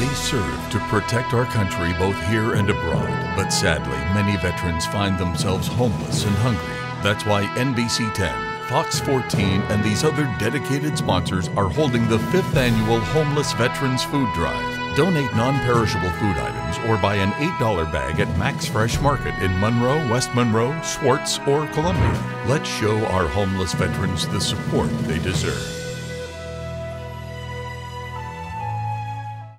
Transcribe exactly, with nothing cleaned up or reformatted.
They serve to protect our country both here and abroad, but sadly, many veterans find themselves homeless and hungry. That's why N B C ten, Fox fourteen, and these other dedicated sponsors are holding the fifth annual Homeless Veterans Food Drive. Donate non-perishable food items or buy an eight dollar bag at Max Fresh Market in Monroe, West Monroe, Swartz, or Columbia. Let's show our homeless veterans the support they deserve.